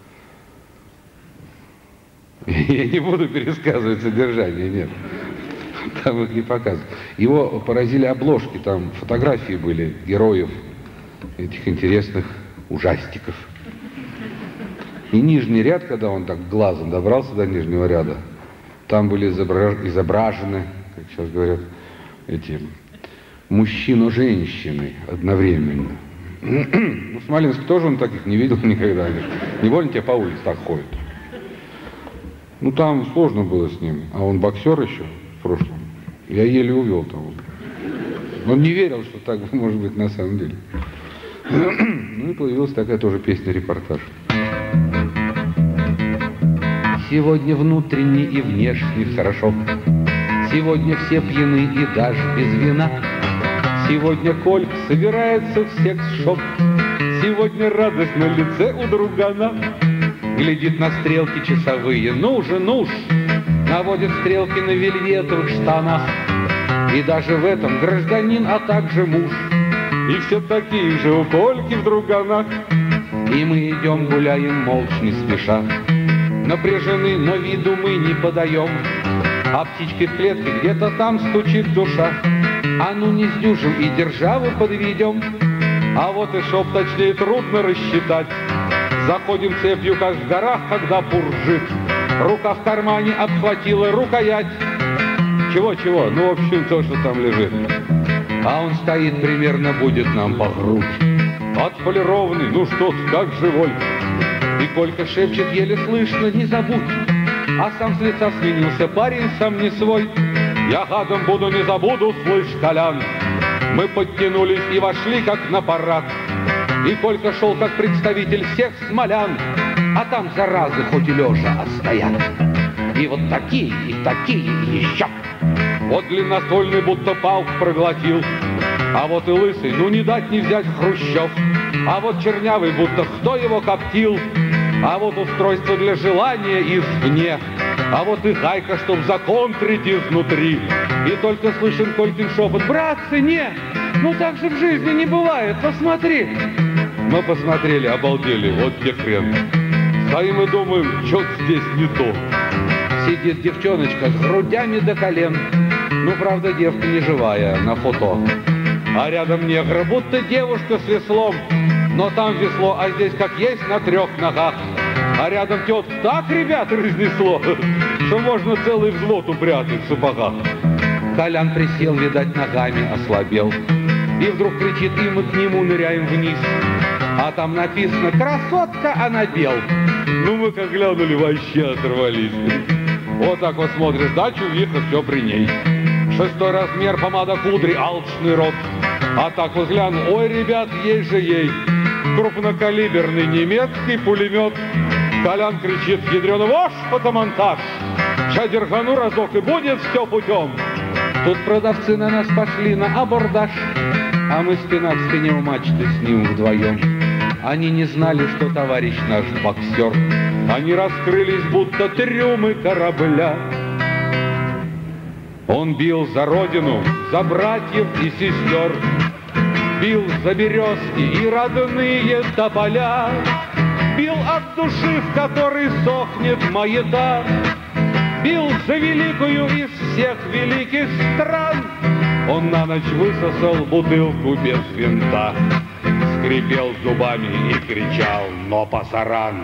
Я не буду пересказывать содержание, нет. Там их не показывают. Его поразили обложки, там фотографии были героев этих интересных ужастиков. И нижний ряд, когда он так глазом добрался до нижнего ряда, там были изображены, как сейчас говорят, эти мужчина-женщины одновременно. Ну, в Смоленске тоже он таких не видел никогда. Невольно тебе по улице так ходят. Ну, там сложно было с ним. А он боксер еще в прошлом. Я еле увел того. Он не верил, что так может быть на самом деле. Ну и появилась такая тоже песня-репортаж. Сегодня внутренне и внешне хорошо. Сегодня все пьяны и даже без вина. Сегодня Колька собирается в секс-шоп. Сегодня радость на лице у другана. Глядит на стрелки часовые, ну же, ну ж. Наводит стрелки на вельветовых штанах. И даже в этом гражданин, а также муж. И все такие же у Кольки в друганах. И мы идем, гуляем молча, не спеша. Напряжены, но виду мы не подаем. А птички в клетке где-то там стучит душа. А ну не сдюжим и державу подведем. А вот и шоп, точнее, трудно рассчитать. Заходим цепью, как в горах, когда пуржит. Рука в кармане обхватила рукоять. Чего-чего? Ну, в общем, то, что там лежит. А он стоит, примерно будет нам по грудь. Отполированный, ну что ты, как живой. И Колька шепчет, еле слышно, не забудь. А сам с лица сменился парень, сам не свой. Я гадом буду, не забуду, слышь, Колян. Мы подтянулись и вошли, как на парад. И Колька шел, как представитель всех смолян. А там заразы хоть и лежа, а стоят. И вот такие, и такие, и еще. Вот длинноствольный будто палку проглотил. А вот и лысый, ну не дать не взять Хрущев. А вот чернявый, будто кто его коптил. А вот устройство для желания извне. А вот и гайка, чтоб законтрить изнутри. И только слышен Колькин шепот: братцы, не, ну так же в жизни не бывает, посмотри. Мы посмотрели, обалдели, вот где хрен. Стоим и думаем, что-то здесь не то. Сидит девчоночка с грудями до колен. Ну, правда, девка не живая, на фото. А рядом негр, будто девушка с веслом. Но там весло, а здесь как есть на трех ногах. А рядом тетка так, ребят, разнесло, что можно целый взвод упрятать в сапогах. Колян присел, видать, ногами ослабел. И вдруг кричит, и мы к нему ныряем вниз. А там написано: красотка, она бел. Ну мы как глянули, вообще оторвались. Вот так вот смотришь, да, чувиха, все при ней. Шестой размер, помада кудри, алчный рот. А так вот гляну, ой, ребят, есть же ей крупнокалиберный немецкий пулемет. Колян кричит: ядрёно вошь, фотомонтаж. Ща держану разок, и будет все путем. Тут продавцы на нас пошли на абордаж. А мы спина к спине у мачты с ним вдвоем. Они не знали, что товарищ наш боксер. Они раскрылись, будто трюмы корабля. Он бил за родину, за братьев и сестер, бил за березки и родные тополя, бил от души, в которой сохнет маята, бил за великую из всех великих стран. Он на ночь высосал бутылку без винта, скрипел зубами и кричал: «Но пасаран!»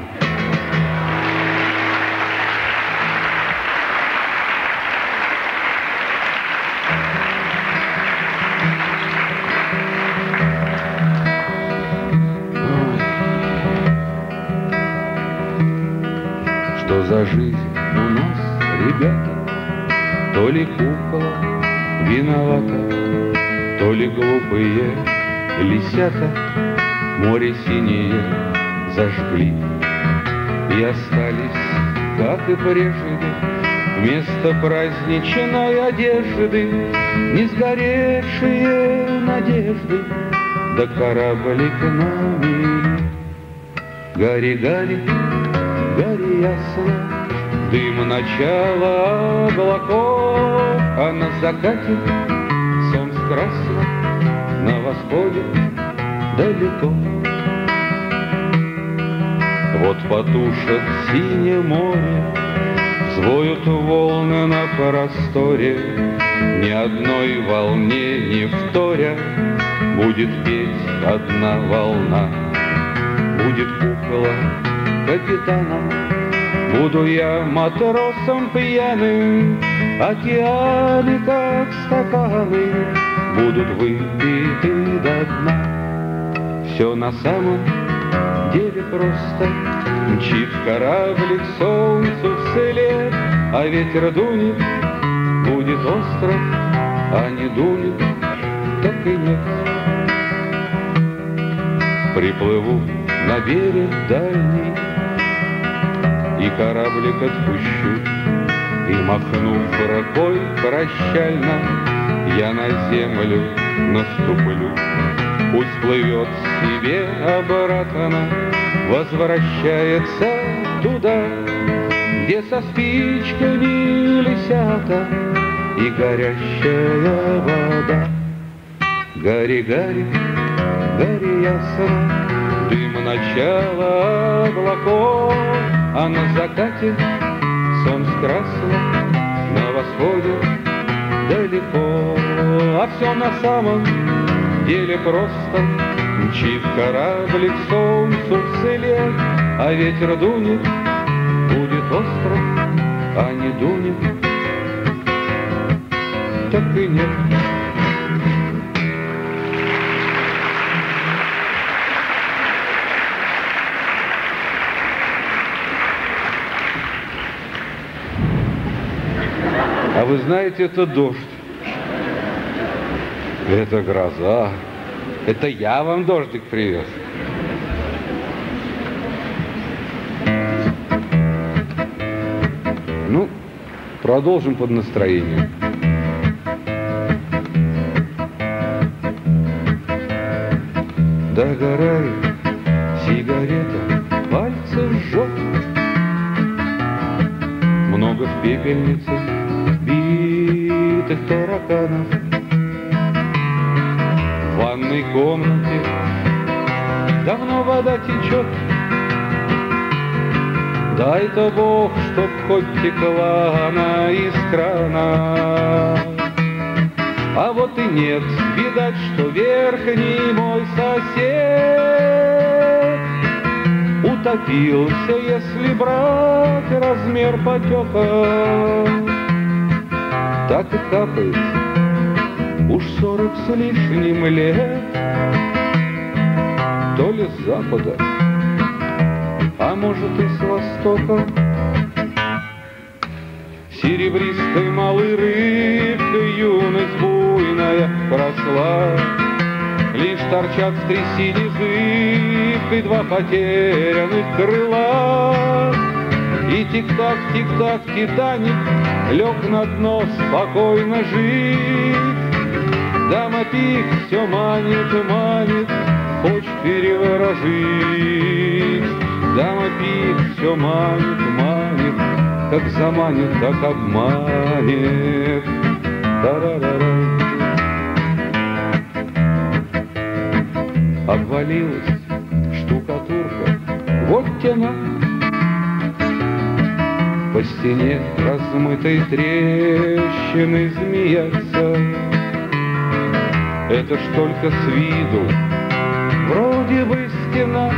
Что за жизнь у нас, ребята? То ли кукла виновата, то ли глупые лисята море синее зажгли и остались, как и прежде, вместо праздничной одежды не сгоревшие надежды, да кораблик на мели. Гори, гори, гори ясно, дым начала облаков, а на закате солнце красно, на восходе далеко. Вот потушат синее море, взвоют волны на просторе, ни одной волне не вторя будет петь одна волна. Будет кукла капитана, буду я матросом пьяным, океаны, как стаканы, будут выпиты до дна. Все на самом деле просто, мчит кораблик солнцу вслед, а ветер дунет, будет остров, а не дунет, так и нет. Приплыву на берег дальний и кораблик отпущу, и, махнув рукой прощально, я на землю наступлю. Пусть плывет себе обратно, возвращается туда, где со спичками лисята и горящая вода. Гори, гори, гори ясно, дым начала облаков, а на закате солнце красно, на восходе далеко. А все на самом деле просто, мчит кораблик солнцу вслед, а ветер дунет, будет остров, а не дунет, так и нет. А вы знаете, это дождь, это гроза, это я вам дождик привез. Ну, продолжим под настроение. Догорает сигарета, пальцы жжет, много в пепельнице битых тараканов. В ванной комнате давно вода течет, дай-то Бог, чтоб хоть текла она из крана. А вот и нет, видать, что верхний мой сосед утопился, если брать размер потека. Так и капает уж сорок с лишним лет, то ли с запада, а может и с востока. Серебристой малой рыбкой юность буйная прошла, лишь торчат в трясине зыбкой два потерянных крыла. И тик-так, тик-так, Титаник лег на дно спокойно жить. Дама Пик все манит, манит хочет переворожить. Дама пик все манит, манит, как заманит, так обманет. Та-ра-ра-ра. Обвалилась штукатурка, вот тяна. По стене размытой трещины змеятся. Это ж только с виду вроде бы стена.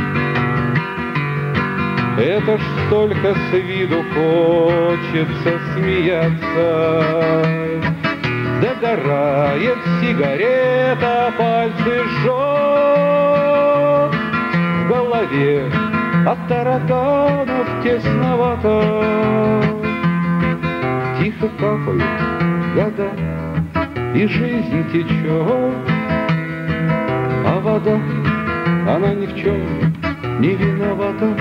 Это ж только с виду хочется смеяться. Догорает сигарета, пальцы жжет. В голове от тараканов тесновато. Тихо капают года, и жизнь течет, а вода, она ни в чем не виновата.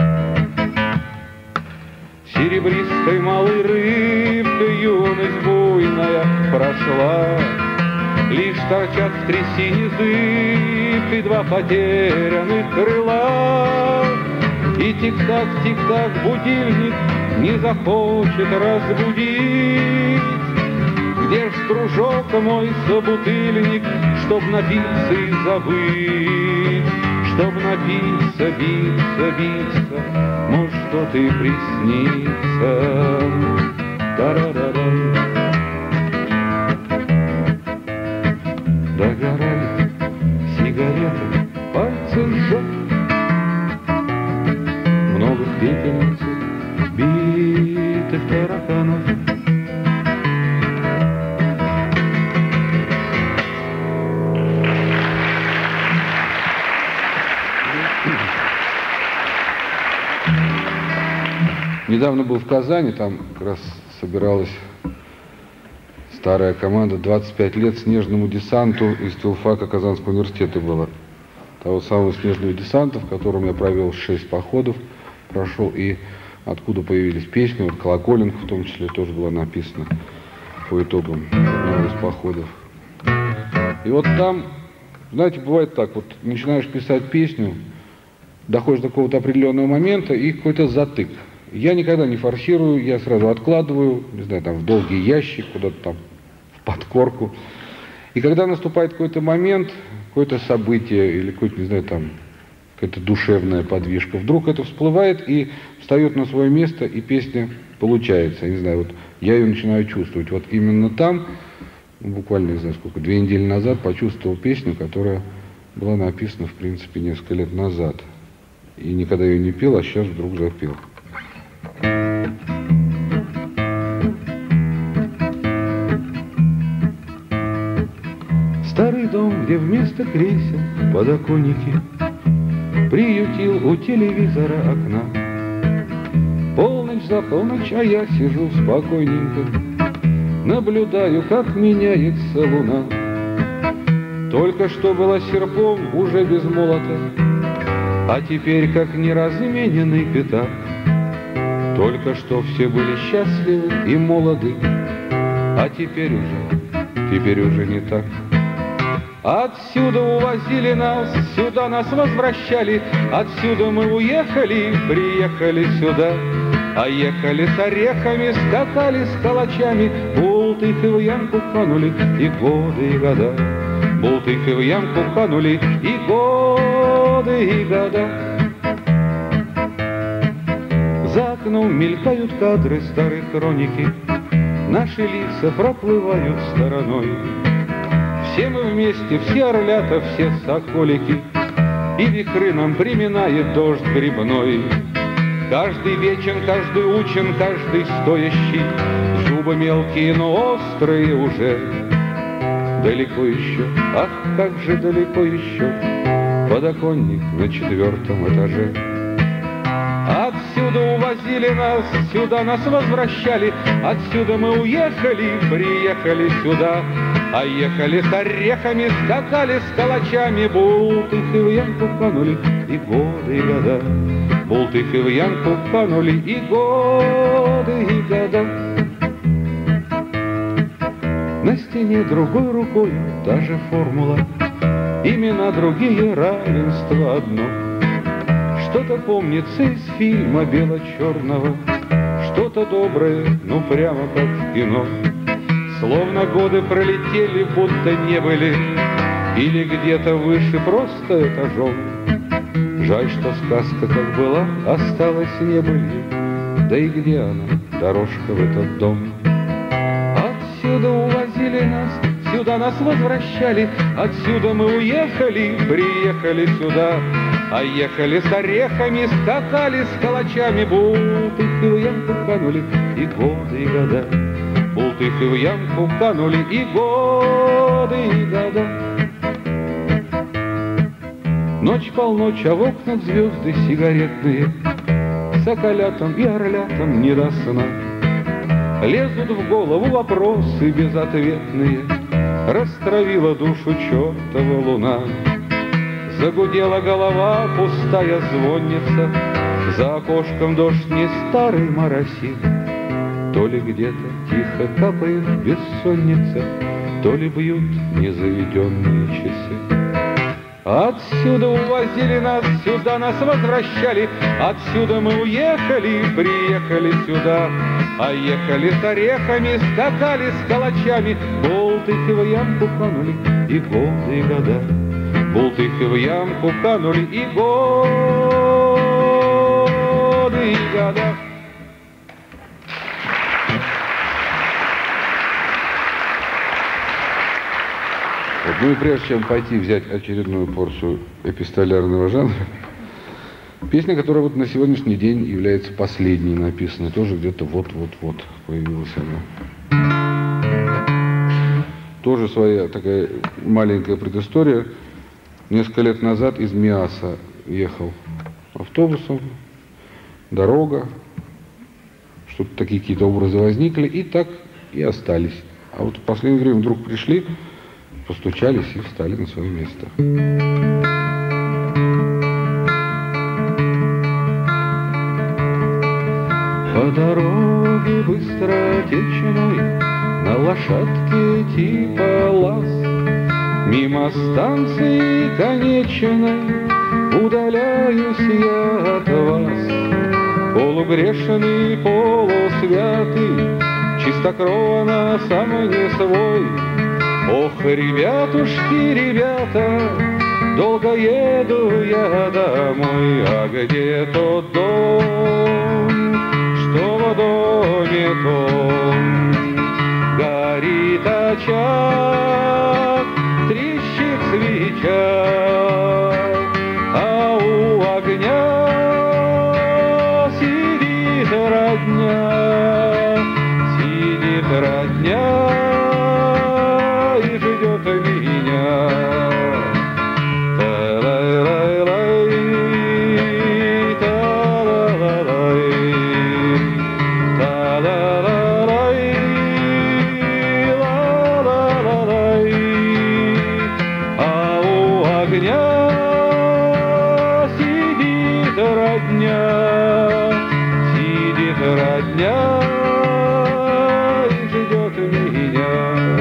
Серебристой малой рыбкой юность буйная прошла. Лишь торчат в трясине зыбкой два потерянных крыла. И тик-так, тик-так будильник не захочет разбудить. Где ж стружок мой собутыльник, чтоб напиться и забыть? Чтоб напиться, биться, биться, может, что-то и приснится. Та-ра-ра-ра. Догорает сигарета, пальцы жжет. Много в пепельнице битых тараканов. Недавно был в Казани, там как раз собиралась старая команда, двадцать пять лет снежному десанту из филфака Казанского университета было. Того самого снежного десанта, в котором я провел шесть походов, прошел, и откуда появились песни, вот «Колоколенка» в том числе тоже была написана по итогам одного из походов. И вот там, знаете, бывает так, вот начинаешь писать песню, доходишь до какого-то определенного момента и какой-то затык. Я никогда не форсирую, я сразу откладываю, не знаю, там в долгий ящик, куда-то там в подкорку. И когда наступает какой-то момент, какое-то событие или какое-то, не знаю, там какая-то душевная подвижка, вдруг это всплывает и встает на свое место, и песня получается. Я не знаю, вот я ее начинаю чувствовать. Вот именно там, буквально, не знаю сколько, две недели назад почувствовал песню, которая была написана, в принципе, несколько лет назад. И никогда ее не пел, а сейчас вдруг запел. Старый дом, где вместо кресел подоконники, приютил у телевизора окна. Полночь за полночь, а я сижу спокойненько, наблюдаю, как меняется луна. Только что была серпом, уже без молота, а теперь как неразмененный пятак. Только что все были счастливы и молоды, а теперь уже, теперь уже не так. Отсюда увозили нас, сюда нас возвращали, отсюда мы уехали, приехали сюда. А ехали с орехами, скакали с калачами, бултыхи в ямку канули, и годы, и года. Бултыхи в ямку канули, и годы, и года. За окном мелькают кадры старой хроники, наши лица проплывают стороной. Все мы вместе, все орлята, все соколики, и вихры нам приминает дождь грибной. Каждый вечен, каждый учен, каждый стоящий, зубы мелкие, но острые уже. Далеко еще, ах, как же далеко еще, подоконник на четвертом этаже. Отсюда увозили нас, сюда нас возвращали, отсюда мы уехали, приехали сюда. А ехали с орехами, скакали с калачами, бултыхи в ямку канули, и годы, и года. Бултыхи в ямку канули, и годы, и года. На стене другой рукой та же формула, имена другие, равенство одно. Что-то помнится из фильма бело-черного, что-то доброе, ну прямо как в кино. Словно годы пролетели, будто не были, или где-то выше просто этажом. Жаль, что сказка как была, осталась небылью. Да и где она, дорожка в этот дом? Отсюда увозили нас, сюда нас возвращали, отсюда мы уехали, приехали сюда. А ехали с орехами, скакали с калачами, бултыхи в ямку канули, и годы, и года. Бултыхи в ямку канули, и годы, и года. Ночь полночь, а в окнах звезды сигаретные, соколятам и орлятам не до сна. Лезут в голову вопросы безответные, растравила душу чертова луна. Загудела голова, пустая звонница, за окошком дождь не старый моросит. То ли где-то тихо капает бессонница, то ли бьют незаведенные часы. Отсюда увозили нас, сюда нас возвращали, отсюда мы уехали, приехали сюда. А ехали с орехами, скакали с калачами, бултыхи в ямку канули, и годы, и года. Бултыхи в ямку канули, и годы, и года. Вот, ну и прежде чем пойти взять очередную порцию эпистолярного жанра, песня, которая вот на сегодняшний день является последней написанной, тоже где-то вот-вот-вот появилась она. Тоже своя такая маленькая предыстория. Несколько лет назад из Миаса ехал автобусом, дорога, что-то такие какие-то образы возникли, и так и остались. А вот в последнее время вдруг пришли, постучались и встали на свое место. По дороге быстротечной, на лошадке типа лаз, мимо станции конечной удаляюсь я от вас. Полугрешный, полусвятый, чистокровно сам не свой. Ох, ребятушки, ребята, долго еду я домой. А где тот дом, что в доме том? Горит очаг, трещит свеча, а у огня сидит родня, сидит родня и ждет меня. Та-ла-ла-лай, та-ла-ла-лай, та-ла-ла-лай, ла-ла-ла-лай, а у огня сидит родня, сидит родня и ждет меня.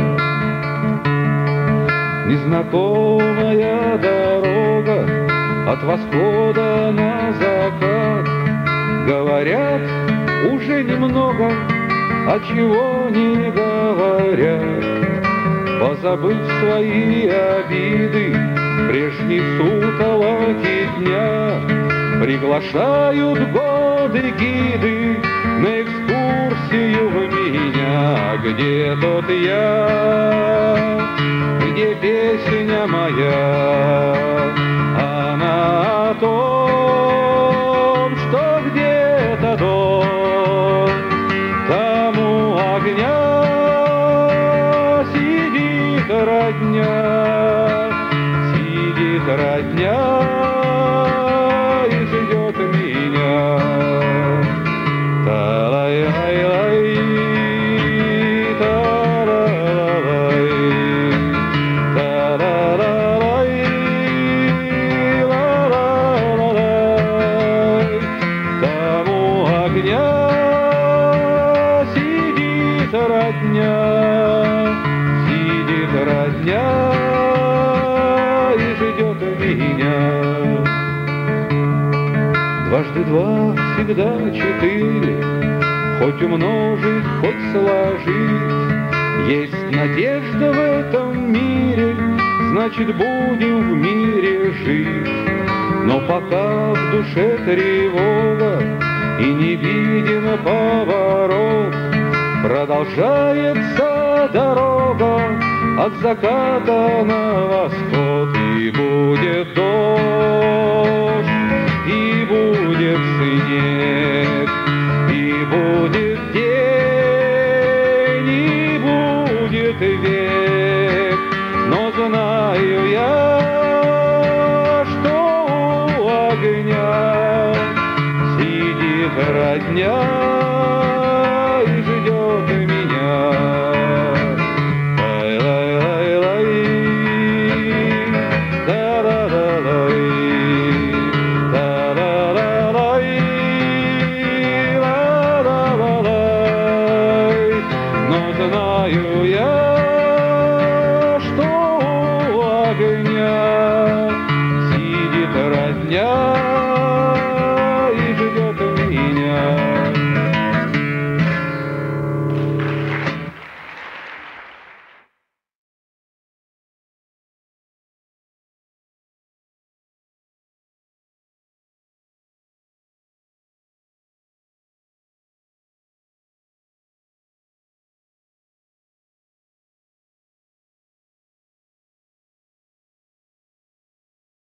Незнакомая дорога от восхода на закат. Говорят, уже немного, а чего не говорят. Позабыв свои обиды, прежние сутолоки дня, приглашают годы гиды на экскурсию в меня. Где тот я? Где песня моя? Она о том, что где-то дом, там у огня сидит родня, сидит родня и ждет меня. Та-лай-лай-лай, та-ла-ла-лай, та-ла-ла-лай, ла-ла-ла-лай. Там у огня сидит родня, сидит родня и меня. Дважды два всегда четыре, хоть умножить, хоть сложить. Есть надежда в этом мире, значит, будем в мире жить. Но пока в душе тревога и не виден поворот, продолжается дорога от заката на восход. И будет дождь, и будет снег, и будет день, и будет век. Но знаю я, что у огня сидит родня.